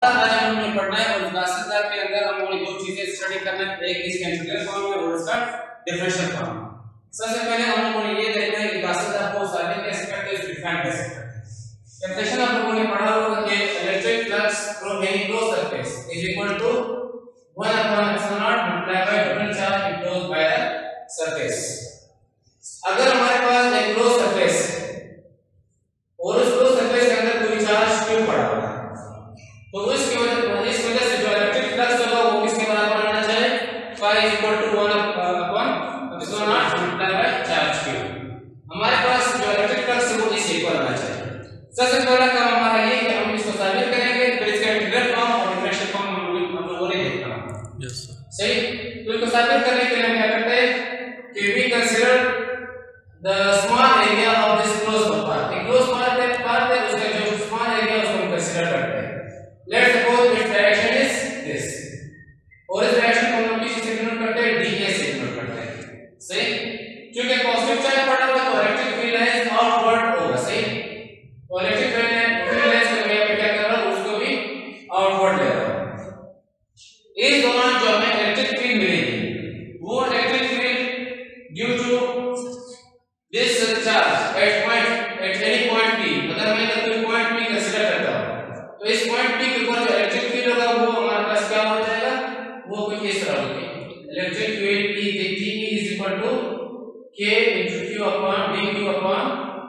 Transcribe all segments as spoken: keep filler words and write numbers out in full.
आज हम लोग पढ़ना है और विकासदार के अंदर हम लोग दो चीजें स्टडी करना है, एक इसका इंटीग्रल फॉर्म है और इसका डिफरेंशियल फॉर्म। सबसे पहले हम लोगों ने ये देखना है कि विकासदार को साबित कैसे करते हैं, डिफाइन कैसे करते हैं। डेफिनेशन आप लोगों ने पढ़ा होगा कि electric flux from any closed surface is equal to one upon epsilon naught multiplied by total charge enclosed by the surface। अगर हमारे पास एक क्लोज सरफेस और उस क्लोज सरफेस के अंदर कोई चार्ज क्यों पड़ा हुआ है, तो इसकी वजह इस वजह से जो इलेक्ट्रिक फ्लक्स होगा वो किसके बराबर होना चाहिए, phi is equal to one upon epsilon naught multiplied by charge q। हमारे पास जो इलेक्ट्रिक फ्लक्स है वो इस इक्वल होना चाहिए। सबसे पहला काम हमारा ये कि हम इसको साबित करेंगे, फिर इसका इंटीग्रल फॉर्म और डिफरेंशियल फॉर्म हम लोगों ने देखना है। यस सर, सही। तो इसको साबित करने के लिए हम क्या करते हैं कि we consider the small area of this closed path. एक क्लोज्ड पाथ है, पाथ है उसका जो स्मॉल एरिया उसको हम कंसीडर करते हैं। Let's suppose it's direction is this, और इस डायरेक्शन को हम किस से डिनोट करते हैं, डी ए से डिनोट करते हैं, सही। क्योंकि पॉजिटिव चार्ज पड़ा हुआ है तो इलेक्ट्रिक फील्ड लाइंस आउटवर्ड होगा, सही। तो इलेक्ट्रिक फील्ड लाइंस को मैं क्या कर रहा हूं, उसको भी आउटवर्ड ले रहा हूं। इस दौरान जो हमें इलेक्ट्रिक फील्ड मिलेगी वो electric field due to this charge at point at any point p, अगर मैं कोई पॉइंट p कंसीडर करता हूं तो इस पॉइंट p के ऊपर जो इलेक्ट्रिक फील्ड होगा वो हमारे पास क्या हो जाएगा, वो कुछ इस तरह होगी। Electric field p dt is equal to k into q upon dq upon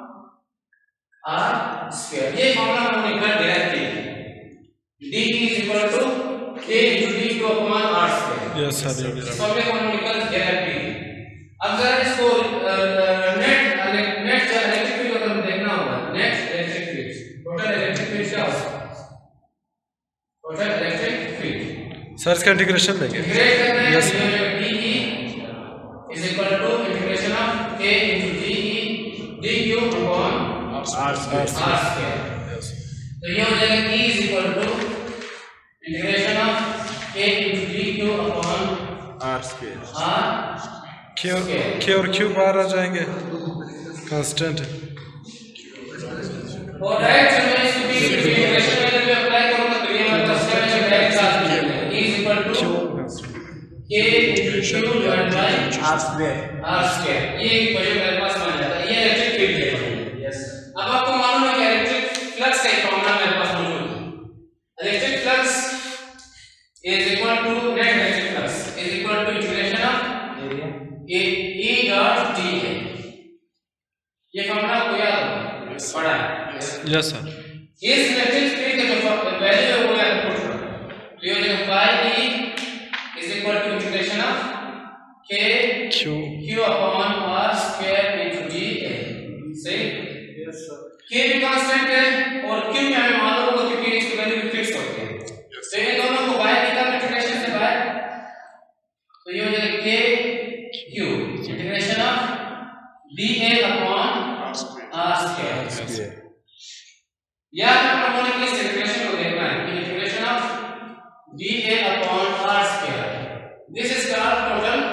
r square। ये फॉर्मूला हमने कर दिया है, dt is equal to k into dq upon r square। Yes sir, ये फॉर्मूले को हम निकाल दिया है। अब जरा इसको नेट नेट इलेक्ट्रिक फील्ड को हम देखना होगा। Net electric field, total electric field क्या होगा, टोटल इलेक्ट्रिक फील्ड सर इसका इंटीग्रेशन लेंगे। इंटीग्रेट करना है, yes dt is equal to integration of k into de dq upon r square। r square। Yes, तो ये हो जाएगा e is equal to integration of k into dq upon r square। r k और k और q बाहर आ जाएंगे, constant है। और डायरेक्ट से मैं इसको भी इंटीग्रेशन मेथड में अप्लाई करूंगा तो ये हमारे पास क्या है, डायरेक्ट साथ मिलेगा। e is equal to k into q divided by r square। r square। ये इक्वेशन मेरे पास बन जाता है। ये इलेक्ट्रिक फील्ड है। यस, अब आपको मालूम है कि इलेक्ट्रिक फ्लक्स का एक फॉर्मूला मेरे पास मौजूद है। Electric flux is equal to net electric flux is equal to integration of area a e dot d है। ये फॉर्मूला आपको याद होगा, पढ़ा है। यस सर, इस इलेक्ट्रिक फील्ड का जो वैल्यू है वो याद पुट करो, तो ये हो जाएगा phi e is equal to integration of k q q upon r square into d a, सही। यस सर, k भी कांस्टेंट है और q में हमें मालूम होगा क्योंकि इसकी वैल्यू भी फिक्स होती है। तो इन दोनों को बाहर निकाल इंटीग्रेशन से बाहर, तो ये हो जाएगा k q integration of dA upon r square. याद रखना होने के लिए इंटीग्रेशन को देखना है कि integration of dA upon r square, this is called total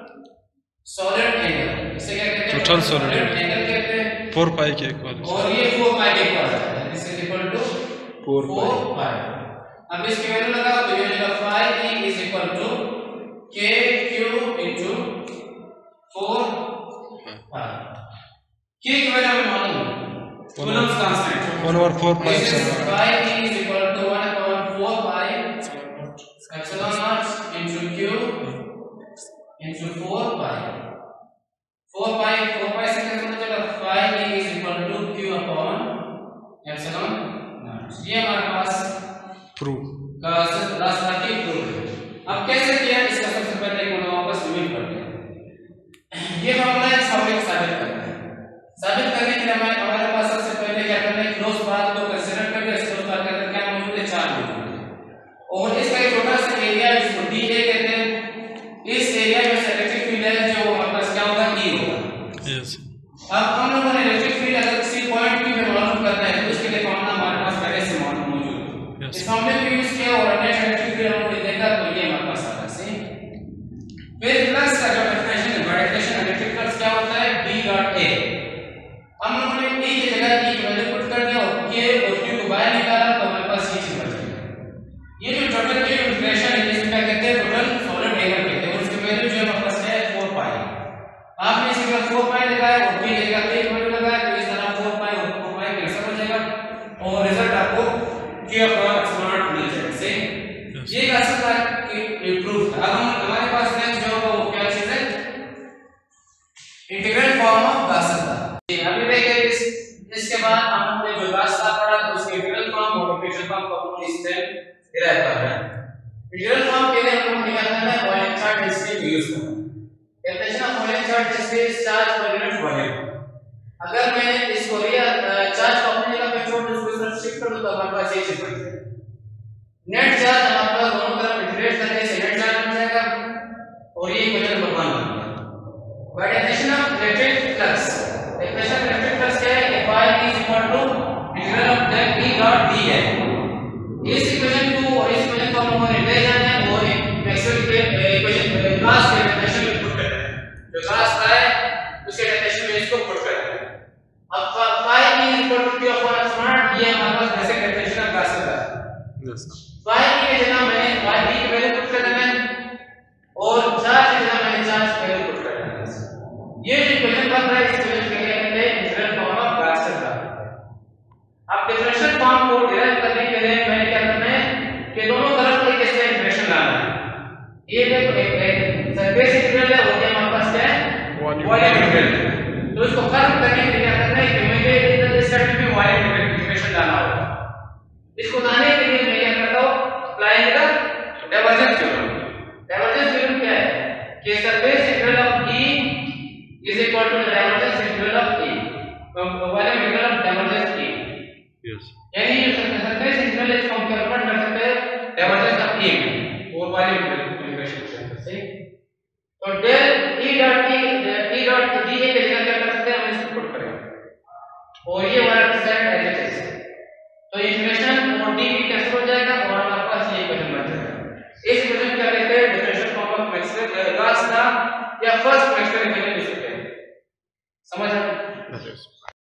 solid angle. इसे क्या कहते हैं, टोटल सॉलिड एंगल कहते हैं। फोर पाई के इक्वल, और ये फोर पाई के इक्वल है, this is equal to four pi. अब इसकी वैल्यू लगाओ तो ये हो जाएगा phi e is equal to k q into four pi. k की वैल्यू हमें मालूम है, Coulomb's constant one over four pi. phi e is equal to one upon four pi epsilon naught into q into four pi. Four pi four pi से कैसे पता चला, phi e is equal to q upon epsilon naught। ये हमारे पास proof का रास्ता की proof है। अब कैसे किया, इसका सबसे पहले एक बार वापस रिवील करते हैं। ये फॉर्मूला इस फॉर्मूले को साबित करता है। साबित करने के लिए हमारे हमारे पास सबसे पहले क्या करना है, क्लोज पाथ को कंसीडर करके इस क्लोज पाथ के अंदर क्या मौजूद है, चार्ज मौजूद है और इसका एक छोटा सा एरिया जिसको dA कहते हैं। इस एरिया में से इलेक्ट्रिक फील्ड है जो हमारे पास क्या होगा, E होगा। यस, अब हम लोगों ने इलेक्ट्रिक फील्ड अगर किसी पॉइंट P पे मालूम करना है तो उसके लिए फॉर्मूला हमारे पास पहले से मौजूद है। इस फॉर्मूले को यूज किया और नेट इलेक्ट्रिक फील्ड हमने देखा तो ये हमारे पास आता है, सही। फिर फ्लक्स का जो डेफिनेशन है, डेफिनेशन इलेक्ट्रिक फ्लक्स क्या होता है, B डॉट A। हम लोगों ने E की जगह E की वैल्यू पुट कर दिया और K और Q को बाहर निकाला तो हमारे पास ये चीज बच गई। ये जो टोटल ये इंटीग्रेशन है इसमें क्या कहते हैं टोटल सॉलिड एंगल कहते हैं और इसकी वैल्यू जो है हमारे पास है फोर पाई। आपने इसके बाद फोर पाई लगाया और b की जगह एक वैल्यू लगाया तो इस तरह फोर पाई और फोर पाई कैंसिल हो जाएगा और रिजल्ट आपको q अपॉन x मिल जाएगा। सही ये का असर इंप्रूव था। अब हम हमारे पास नेक्स्ट जो होगा वो क्या चीज है integral form of Gauss law. अभी देखिए इस इसके बाद हमने जो गाउस लॉ पढ़ा था उसके इंटीग्रल फॉर्म और इक्वेशन फॉर्म को हम इससे डिराइव कर रहे हैं। इंटीग्रल फॉर्म के लिए हम लोग क्या करना है पॉइंट चार्ट डेंसिटी यूज करना है। Definition of point chart density is charge per unit volume. अगर मैं इसको रियल चार्ज को अपनी जगह पे छोड़ दूं उसको इस तरफ शिफ्ट कर दूं तो हमारे पास ये चीज बन जाएगी। नेट चार्ज हमारे पास दोनों तरफ इंटीग्रेट करने से नेट चार्ज बन जाएगा और ये इक्वेशन नंबर वन बन गया। By definition of electric flux definition of electric flux क्या है कि phi is equal to integral of del E dot d है। इस इक्वेशन को और इस इक्वेशन को हम लोगों ने ले जाना है और मैक्सवेल के इक्वेशन क्लास के डेफिनेशन में पुट करना है। जो क्लास का है उसके डेफिनेशन में इसको पुट करना है। अब phi is equal to q upon x naught ये हमारे पास बेसिक डेफिनेशन ऑफ क्लास का है। यस phi की जगह मैंने phi b की वैल्यू पुट कर देना है और चार्ज की जगह मैंने चार्ज की वैल्यू पुट कर देना है। ये जो इक्वेशन बन रहा है इस इक्वेशन को कहते हैं integral form of Gauss law. अब डिफरेंशियल फॉर्म को डिराइव करने के लिए मैंने क्या करना है कि दोनों तरफ एक इसका इंटीग्रेशन लाना है। ये देखो एक सरफेस इंटीग्रल है और ये हमारे पास क्या है वॉल्यूम इंटीग्रल। तो इसको खत्म करने के लिए क्या करना है कि मुझे इस साइड में वॉल्यूम इंटीग्रेशन लाना होगा। इसको लाने के लिए मैं क्या करता हूं applying the divergence theorem. Divergence theorem क्या है कि surface integral of E is equal to the divergence integral of E volume integral of divergence E। Yes यानी ये सरफेस इंटीग्रल इसको हम कन्वर्ट कर सकते हैं डाइवर्जेंस ऑफ E में और वॉल्यूम इंटीग्रेशन से। सही तो del E dot E E dot d की जगह क्या कर सकते हैं हम इसको पुट करेंगे और ये वाला सेट एडजेक्टिव है तो इंटीग्रेशन और d भी कैंसिल हो जाएगा और हमारे पास ये इक्वेशन बन जाएगा। इस इक्वेशन क्या कहते हैं differential form of Maxwell Gauss law या फर्स्ट मैक्सवेल इक्वेशन लिख सकते हैं। समझ आ गया?